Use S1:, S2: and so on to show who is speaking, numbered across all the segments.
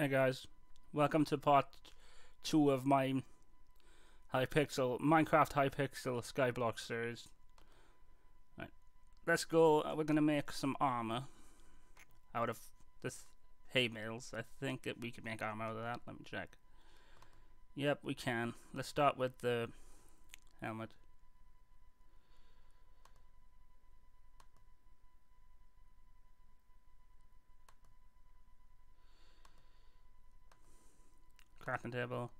S1: Hey guys, welcome to part 2 of my Minecraft Hypixel Skyblock series. Right, let's go. We're gonna make some armor out of this hay bales. I think we can make armor out of that. Let me check. Yep, we can. Let's start with the helmet. Crafting table.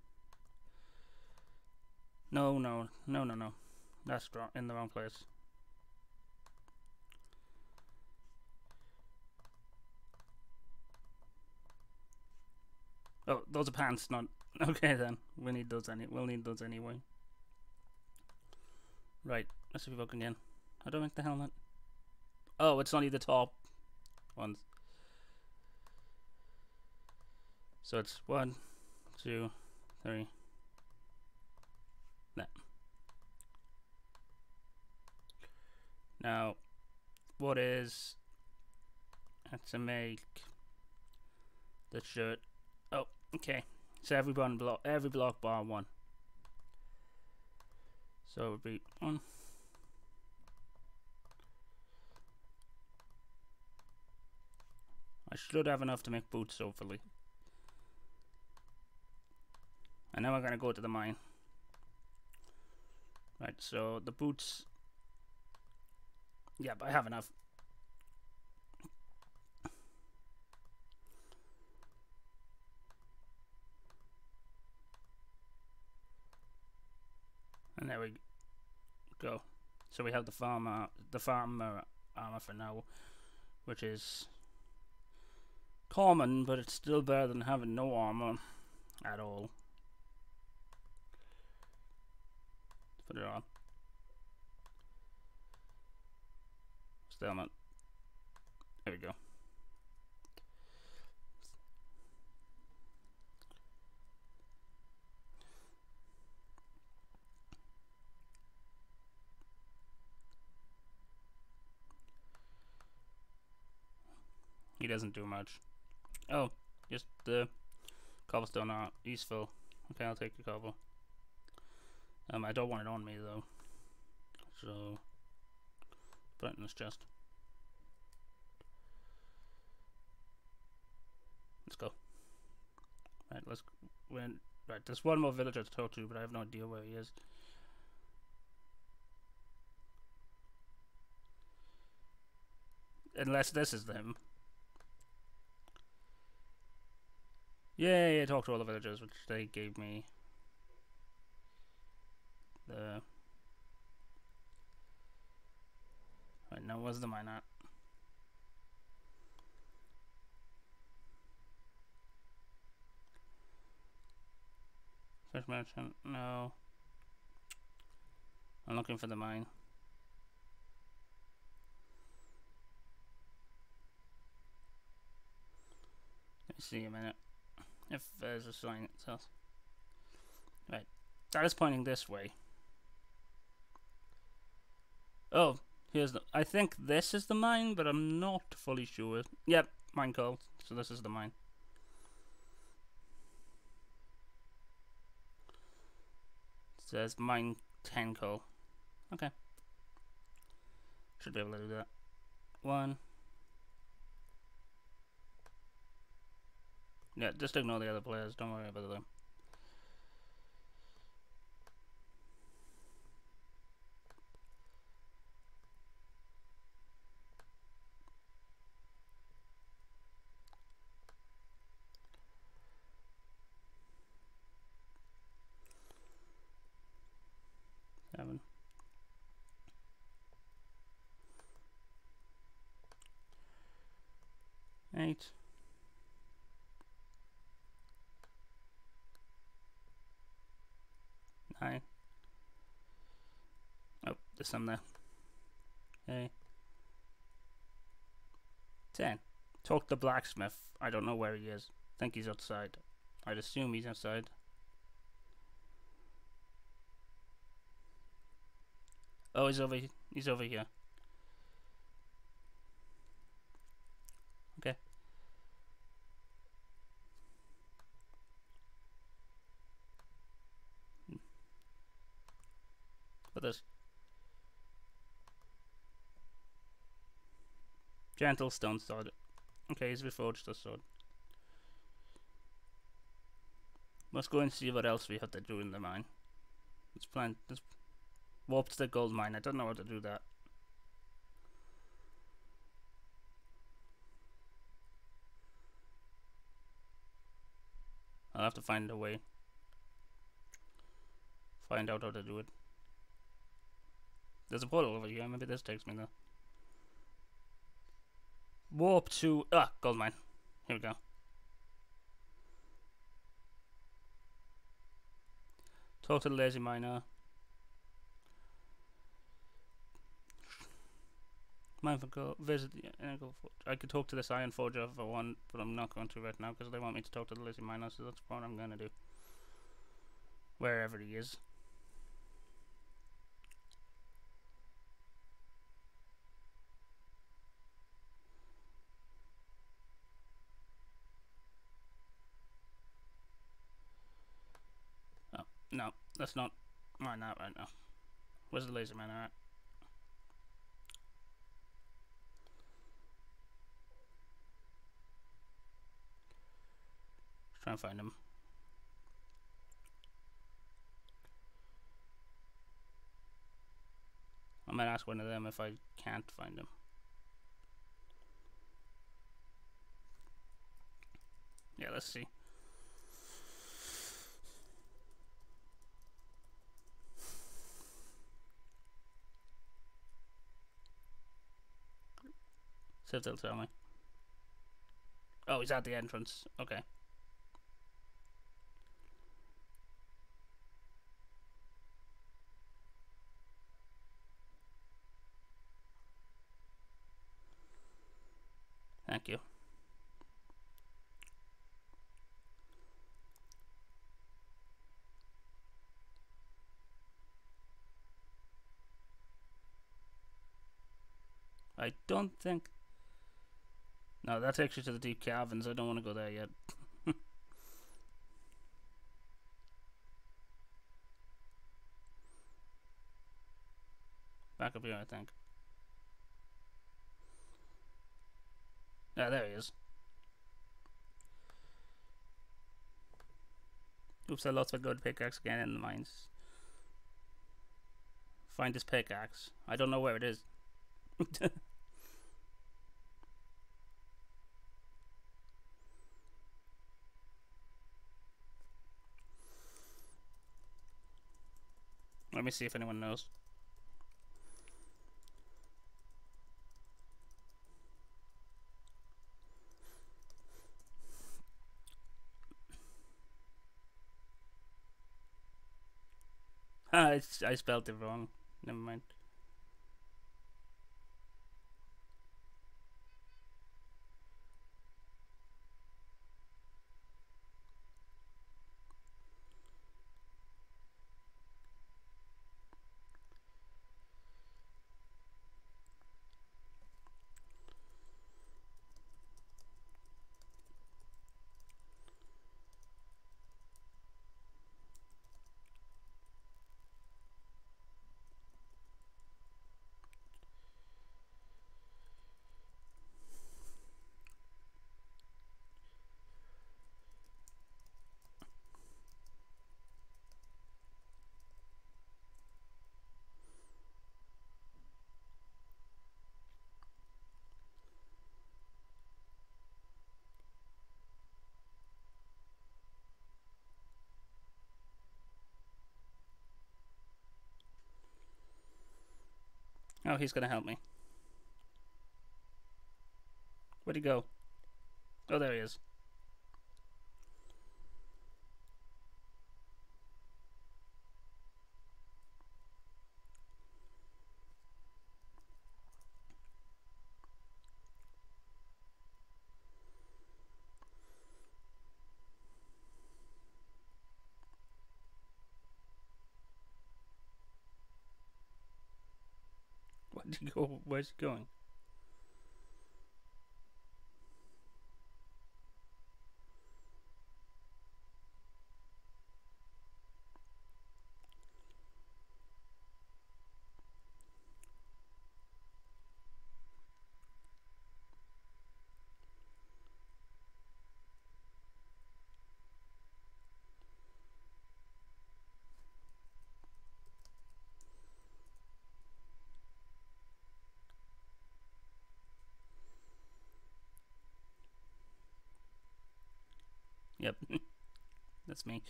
S1: No. That's in the wrong place. Oh, those are pants, not... Okay then, we'll need those anyway. Right, let's see if we look again. How do I make the helmet? Oh, it's only the top ones. So it's 1, 2, 3. That. Now, what is... to make the shirt. Oh, okay. So every block bar 1. So it would be 1. I should have enough to make boots, hopefully. And now we're going to go to the mine. Right, so the boots... Yep, I have enough. And there we go. So we have the farmer armor for now, which is common, but it's still better than having no armor at all. Let's put it on. Still not. There we go. He doesn't do much. Oh, just the cobblestone are useful. Okay, I'll take the cobble. I don't want it on me though, so put it in this chest. Let's go. Right, let's win. Right, there's one more villager to talk to, but I have no idea where he is. Unless this is them. Yeah, talk to all the villagers, which they gave me the... Right, now where's the mine at? Fish merchant, no. I'm looking for the mine. Let me see a minute. If there's a sign it says. Right. That is pointing this way. Oh, here's the... I think this is the mine, but I'm not fully sure. Yep, mine called. So this is the mine. It says mine 10 coal. Okay. Should be able to do that. 1. Yeah, just ignore the other players, don't worry about them. Seven. 8. 9. Oh, there's some there. Okay. 10. Talk to the blacksmith. I don't know where he is. I think he's outside. I'd assume he's outside. Oh, he's over here. Okay. for this. Gentle stone sword. Okay, he's reforged the sword. Let's go and see what else we have to do in the mine. Let's warp to the gold mine. I don't know how to do that. I'll have to find a way. Find out how to do it. There's a portal over here. Maybe this takes me there. Warp to gold mine. Here we go. Talk to the lazy miner. Mine for gold. Visit the Energo Forge. I could talk to this Iron Forger if I want, but I'm not going to right now because they want me to talk to the lazy miner, so that's what I'm gonna do. Wherever he is. Oh, no, that's not mine out right now. Where's the laser miner at? Try and find him. I might ask one of them if I can't find him. Yeah, let's see. See if they'll tell me. Oh, he's at the entrance. Okay. Thank you. I don't think... No, that's actually to the deep caverns. I don't want to go there yet. Back up here, I think. Yeah, there he is. Oops, I lost my good pickaxe again in the mines. Find his pickaxe. I don't know where it is. Let me see if anyone knows. I spelled it wrong. Never mind. Oh, he's gonna help me. Where'd he go? Oh, there he is. Where'd he go? Where's he going? Yep. That's me.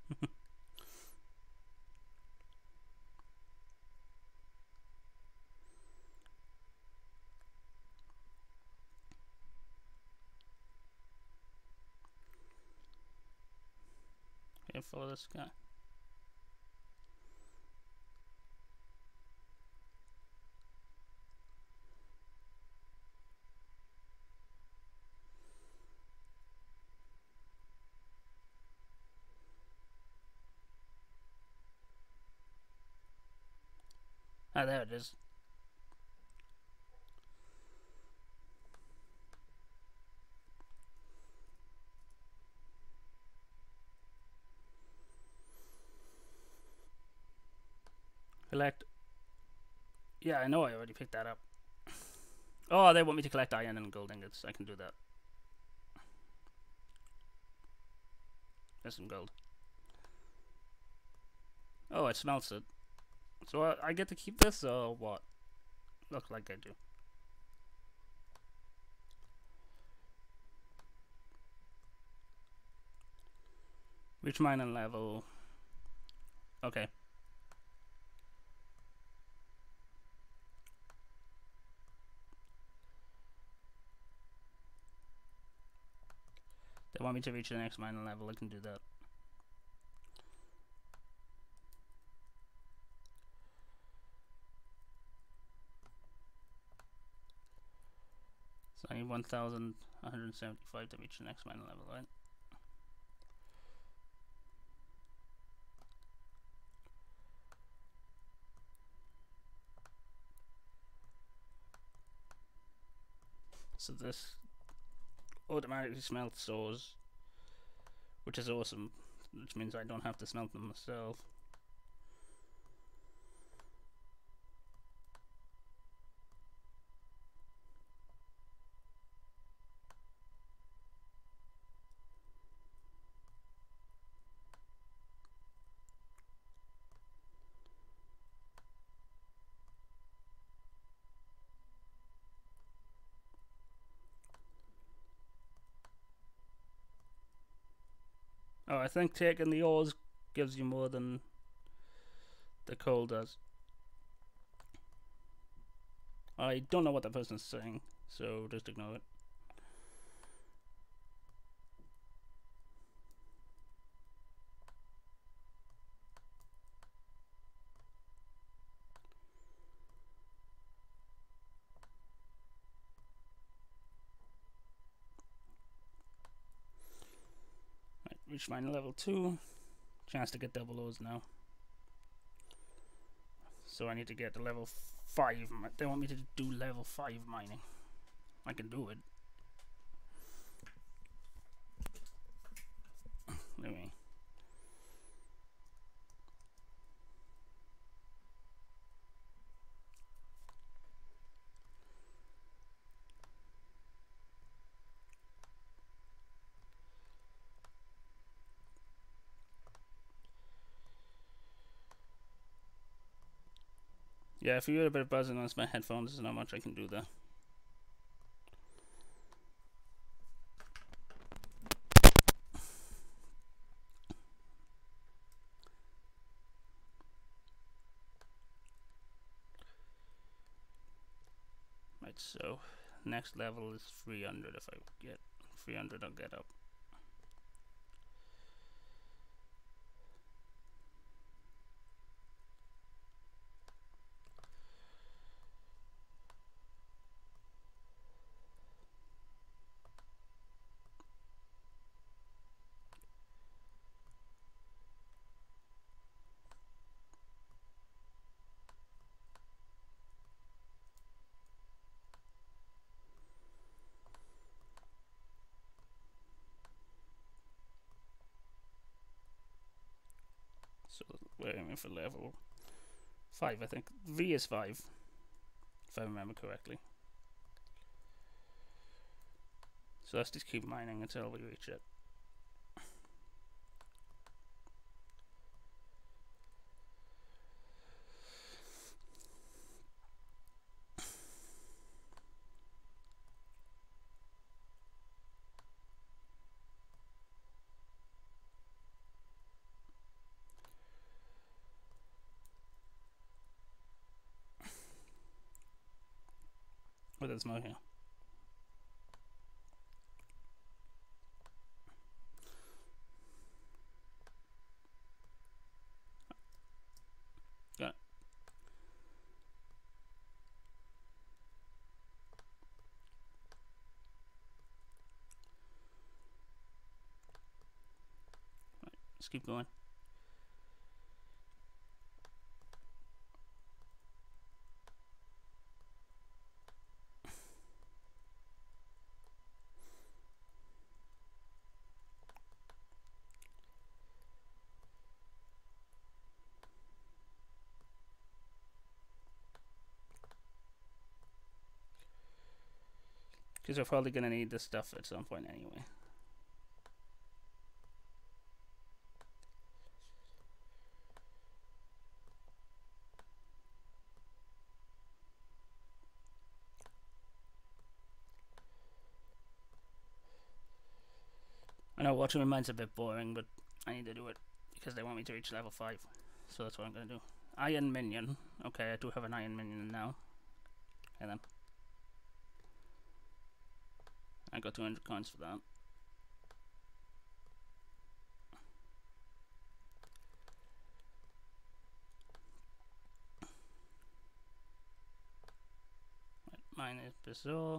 S1: Here, follow this guy. Ah, there it is. Collect. Yeah, I know I already picked that up. Oh, they want me to collect iron and gold ingots. I can do that. There's some gold. Oh, it smelts it. So I get to keep this, or what? Looks like I do. Reach mining level. Okay. They want me to reach the next mining level. I can do that. So I need 1,175 to reach the next mining level, right? So this automatically smelts ores, which is awesome, which means I don't have to smelt them myself. Oh, I think taking the ores gives you more than the coal does. I don't know what that person's saying, so just ignore it. Right, reach mine level 2. Chance to get double O's now. So I need to get to level 5. They want me to do level 5 mining. I can do it. Let me. Yeah, if you hear a bit of buzzing on my headphones, there's not much I can do there. Right, so next level is 300. If I get 300, I'll get up. So we're aiming for level 5, I think. V is 5, if I remember correctly. So let's just keep mining until we reach it. there's no here. Got it. Right, let's keep going. Because we're probably going to need this stuff at some point anyway. I know watching my mind's a bit boring, but I need to do it because they want me to reach level 5. So that's what I'm going to do. Iron Minion. Okay, I do have an Iron Minion now. And then I got 200 coins for that. Right, mine is Bizarre.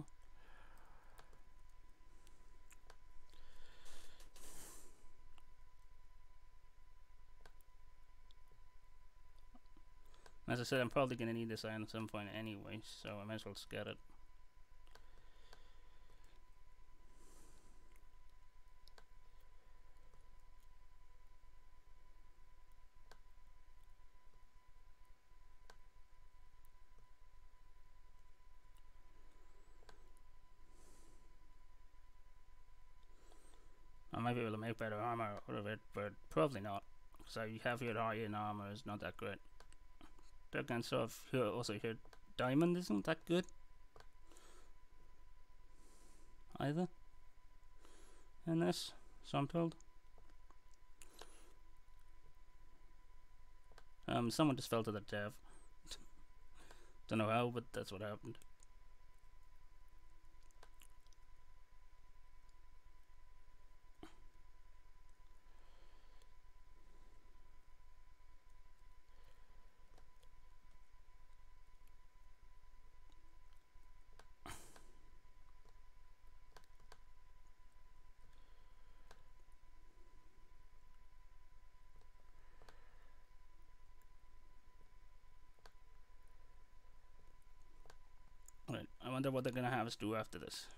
S1: As I said, I'm probably going to need this iron at some point anyway, so I might as well just get it. I might be able to make better armor out of it, but probably not, because I have here iron armor is not that great. Again, so I've here also here diamond isn't that good either in this, so I'm told. Someone just fell to the dev. Don't know how, but that's what happened. Right, I wonder what they're gonna have us do after this.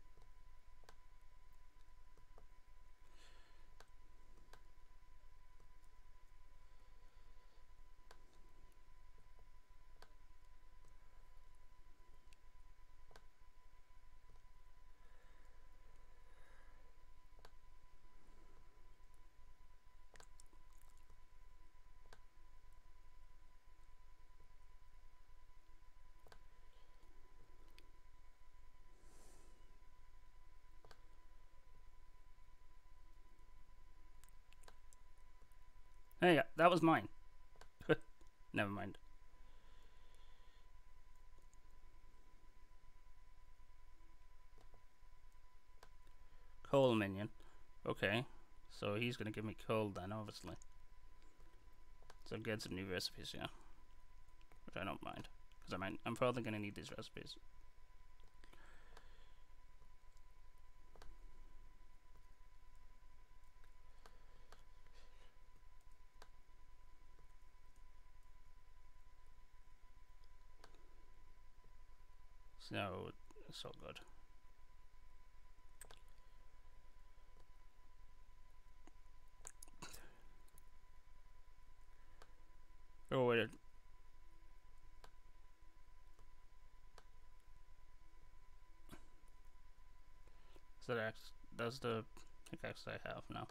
S1: Hey, that was mine. Never mind. Coal minion. Okay, so he's gonna give me coal then, obviously. So get some new recipes, yeah. Which I don't mind, because I'm probably gonna need these recipes. So it's all good. Oh wait. So that's the pickaxe I have now.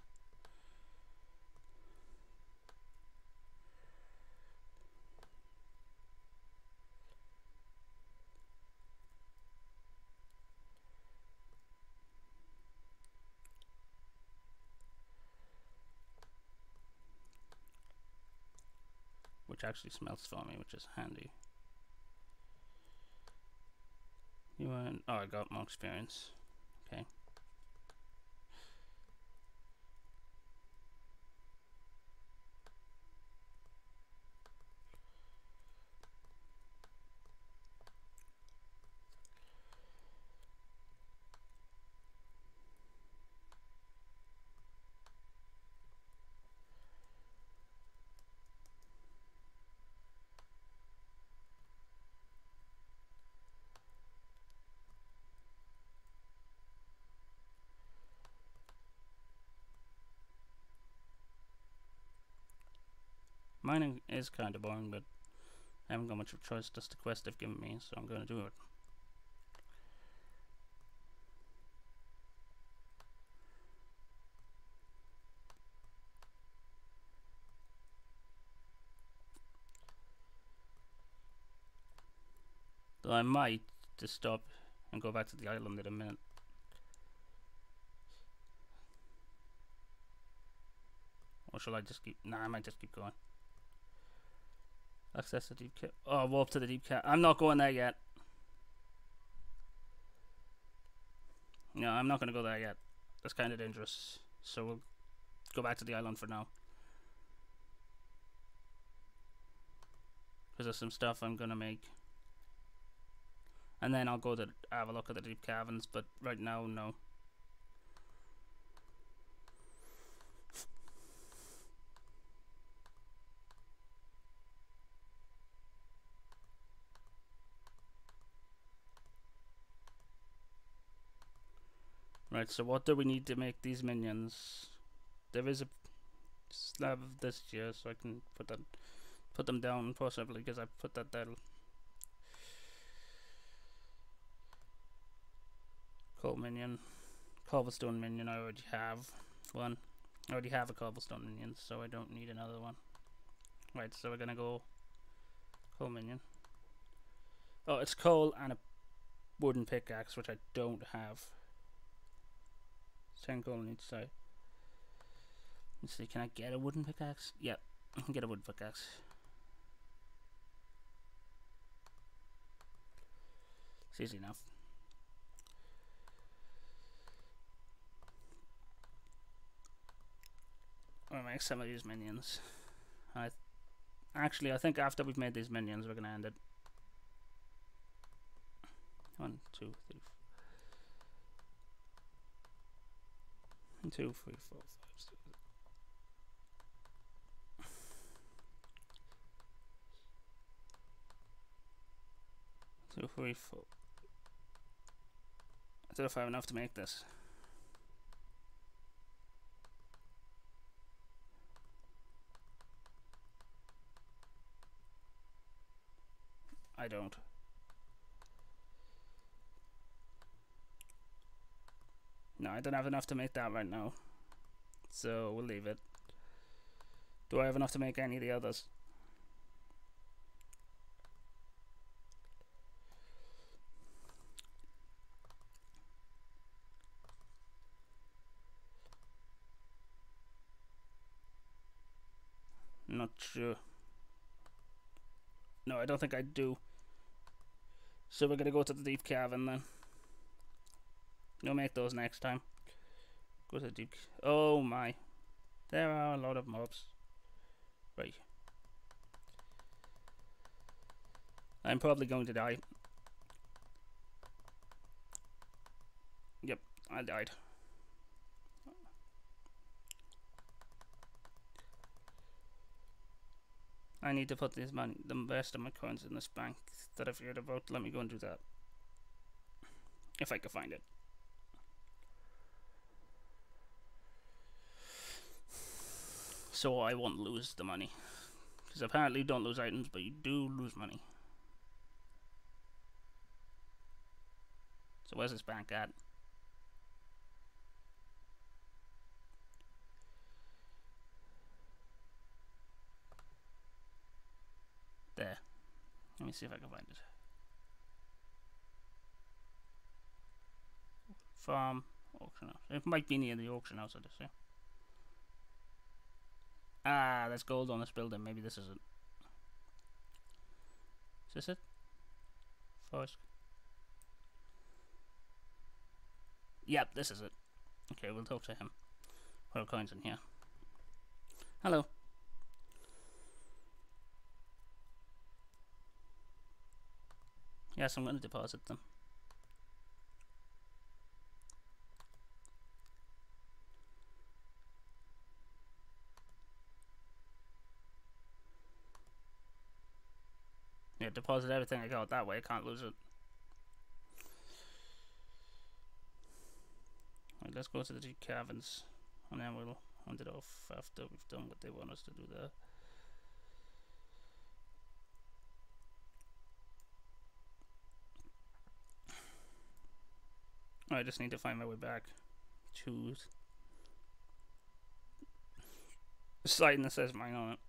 S1: Which actually smells for me, which is handy. You want? Oh, I got more experience. Okay. Mining is kind of boring, but I haven't got much of a choice. That's the quest they've given me, so I'm going to do it. Though I might just stop and go back to the island in a minute. Or shall I just keep... Nah, I might just keep going. Access the deep cave. Oh, warp to the deep cave. I'm not going there yet. No, I'm not going to go there yet. That's kind of dangerous. So we'll go back to the island for now. Because there's some stuff I'm going to make. And then I'll go to have a look at the deep caverns. But right now, no. Right, so what do we need to make these minions? There is a slab of this here, so I can put them down possibly, because I put that there. Coal minion, cobblestone minion. I already have one. I already have a cobblestone minion, so I don't need another one. Right, so we're gonna go coal minion. Oh, it's coal and a wooden pickaxe, which I don't have. 10 coal on each side. Let's see, can I get a wooden pickaxe? Yep, I can get a wooden pickaxe. It's easy enough. We'll make some of these minions. Actually, I think after we've made these minions, we're gonna end it. 1, 2, 3, 4. 2, 3, 4, 5, 6. 2, 3, 4. I don't know if I have enough to make this. I don't. No, I don't have enough to make that right now. So we'll leave it. Do I have enough to make any of the others? Not sure. No, I don't think I do. So we're gonna go to the deep cavern then. We'll make those next time. Go to the deep. Oh my. There are a lot of mobs. Right. I'm probably going to die. Yep, I died. I need to put this money, the rest of my coins in this bank that I figured about. Let me go and do that. If I can find it. So I won't lose the money. Because apparently you don't lose items, but you do lose money. So where's this bank at? There. Let me see if I can find it. Farm, auction house. It might be near the auction house, I just say. Ah, there's gold on this building. Maybe this is it. Is this it? Forest. Yep, this is it. Okay, we'll talk to him. What are coins in here? Hello. Yes, I'm going to deposit them. Yeah, deposit everything I got that way. I can't lose it. Right, let's go to the deep caverns, and then we'll hunt it off after we've done what they want us to do there. I just need to find my way back to the sign that says mine on it.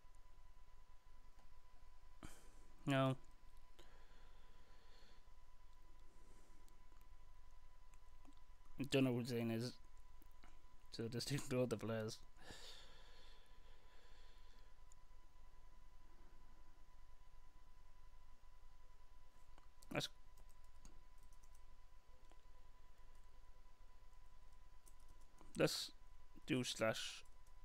S1: No. I don't know what Zane is. So just ignore the flares. Let's do slash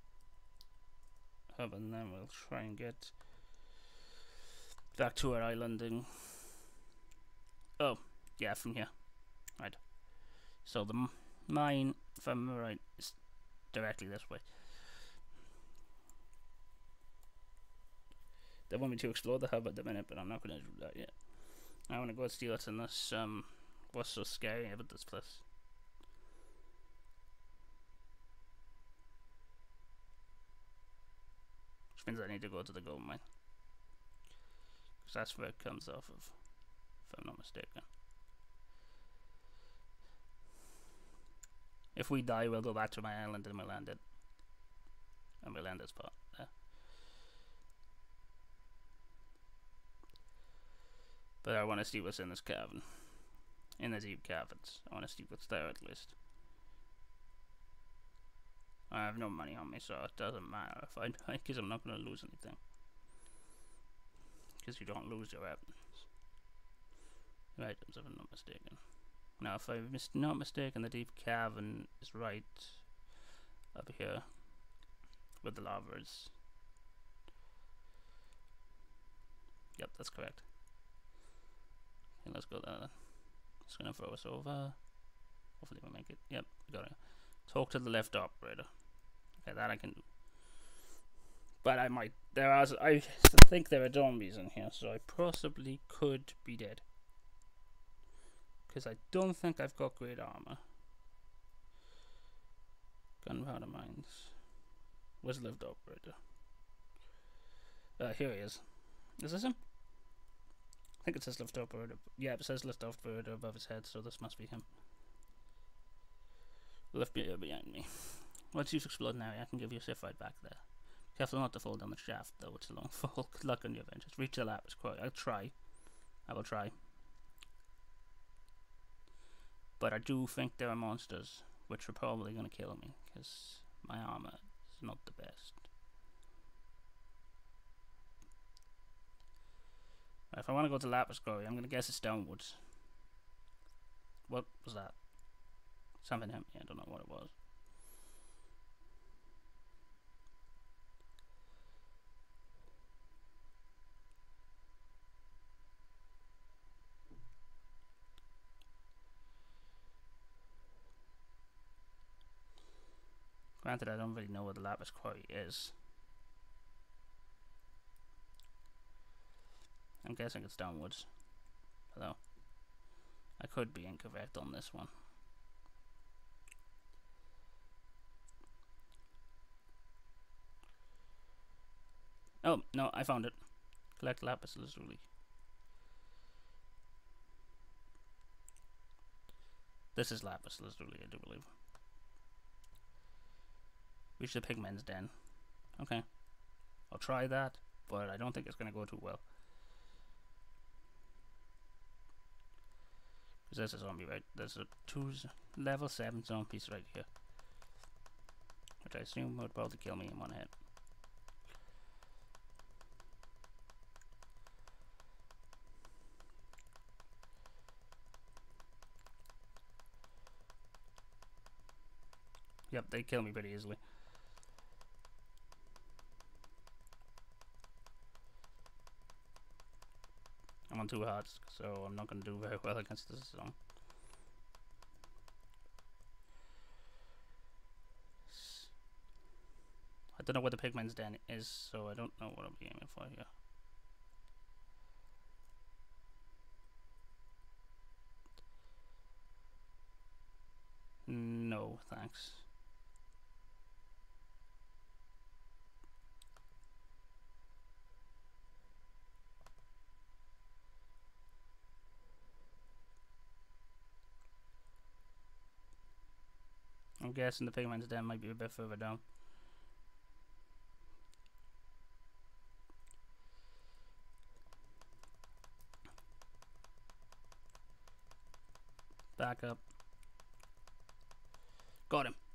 S1: hub, and then we'll try and get back to our islanding. Oh, yeah, from here. Right. So the mine, if I'm right, is directly this way. They want me to explore the hub at the minute, but I'm not going to do that yet. I want to go steal it in this, what's so scary about this place? Which means I need to go to the gold mine. Because that's where it comes off of, if I'm not mistaken. If we die, we'll go back to my island and we'll end it. And we'll end this part there. But I want to see what's in this cavern. In the deep caverns. I want to see what's there at least. I have no money on me, so it doesn't matter if I die, because I'm not going to lose anything. Because you don't lose your weapons. Items, if I'm not mistaken. Now, if I'm not mistaken, the deep cavern is right up here, where the lava is. Yep, that's correct. Okay, let's go there. It's gonna throw us over. Hopefully we'll make it. Yep, got it. Talk to the left operator. Okay, that I can do. But I might. I think there are zombies in here, so I possibly could be dead. Because I don't think I've got great armor. Gunpowder mines. Where's the left operator? Here he is. Is this him? I think it says left operator. Yeah, it says left operator above his head, so this must be him. Left behind me. Once you've explored an area, I can give you a safe ride back there. Careful not to fall down the shaft, though. It's a long fall. Good luck on your adventures. Reach the lapis quarry. I'll try. I will try. But I do think there are monsters, which are probably going to kill me, because my armor is not the best. Right, if I want to go to Lapis Quarry, I'm going to guess it's downwards. What was that? Something hit me, I don't know what it was. Granted, I don't really know where the Lapis Quarry is. I'm guessing it's downwards. Hello. I could be incorrect on this one. Oh, no, I found it. Collect lapis lazuli. This is lapis lazuli, I do believe. Reach the pigmen's den. Okay. I'll try that, but I don't think it's going to go too well. Because there's a zombie right. There's a level 7 zombies right here. Which I assume would probably kill me in one hit. Yep, they kill me pretty easily. I'm on 2 hearts, so I'm not going to do very well against this zone. I don't know where the pigman's den is, so I don't know what I'll be aiming for here. No, thanks. I'm guessing the pigman's den might be a bit further down. Back up. Got him.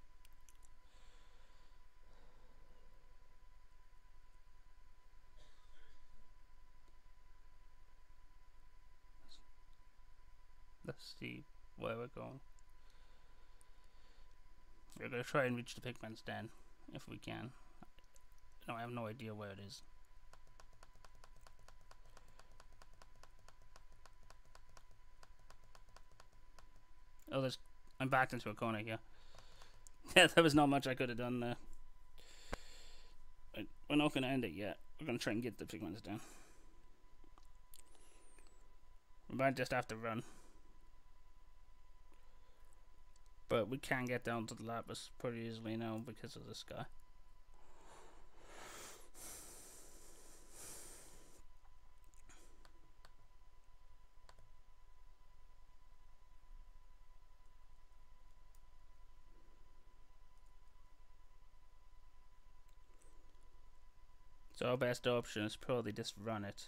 S1: Let's see where we're going. We're going to try and reach the pigman's den if we can. No, I have no idea where it is. Oh, I'm backed into a corner here. Yeah, there was not much I could have done there. But we're not going to end it yet. We're going to try and get the pigman's den. We might just have to run. But we can get down to the lapis pretty easily now because of this guy. So our best option is probably just run it.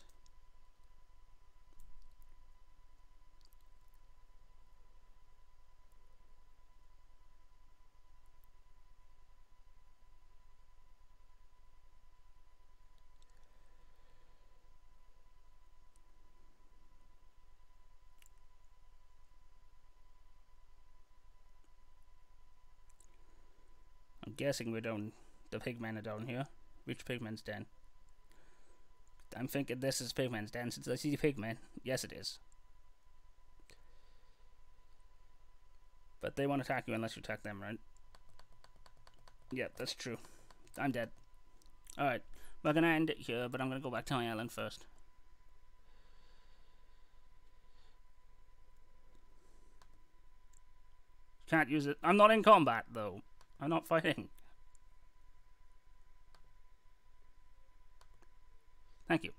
S1: I'm guessing we're down. The pigmen are down here. Which pigman's den? I'm thinking this is pigman's den since I see the pigmen. Yes, it is. But they won't attack you unless you attack them, right? Yep, that's true. I'm dead. Alright, we're gonna end it here, but I'm gonna go back to my island first. Can't use it. I'm not in combat, though. I'm not fighting. Thank you.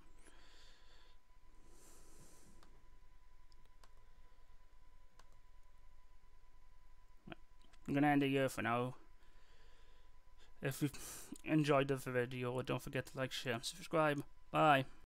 S1: I'm gonna end it here for now. If you enjoyed the video, don't forget to like, share, and subscribe. Bye.